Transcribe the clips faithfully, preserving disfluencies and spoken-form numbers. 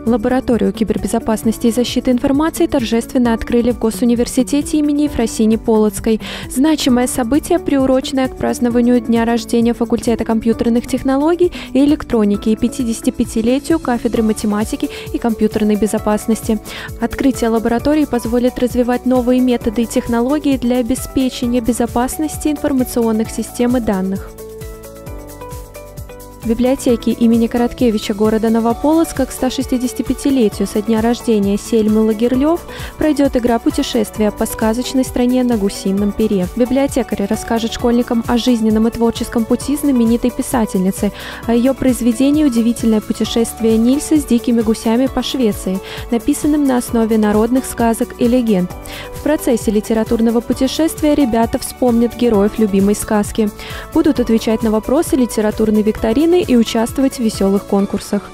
Лабораторию кибербезопасности и защиты информации торжественно открыли в Госуниверситете имени Ефросинии Полоцкой. Значимое событие, приуроченное к празднованию дня рождения факультета компьютерных технологий и электроники и пятидесятипятилетию кафедры математики и компьютерной безопасности. Открытие лаборатории позволит развивать новые методы и технологии для обеспечения безопасности информационных систем и данных. В библиотеке имени Короткевича города Новополоцка к ста шестидесятипятилетию со дня рождения Сельмы Лагерлёв пройдет игра «Путешествие по сказочной стране на гусином пере». Библиотекарь расскажет школьникам о жизненном и творческом пути знаменитой писательницы, о ее произведении «Удивительное путешествие Нильса с дикими гусями по Швеции», написанном на основе народных сказок и легенд. В процессе литературного путешествия ребята вспомнят героев любимой сказки, будут отвечать на вопросы литературной викторины и участвовать в веселых конкурсах.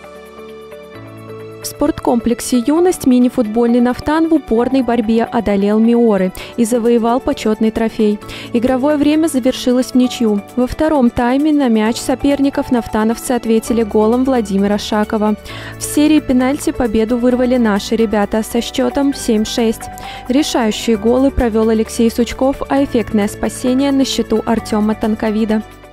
В спорткомплексе «Юность» мини-футбольный «Нафтан» в упорной борьбе одолел «Миоры» и завоевал почетный трофей. Игровое время завершилось в ничью. Во втором тайме на мяч соперников нафтановцы ответили голом Владимира Шакова. В серии пенальти победу вырвали наши ребята со счетом семь шесть. Решающие голы провел Алексей Сучков, а эффектное спасение на счету Артема Танковида.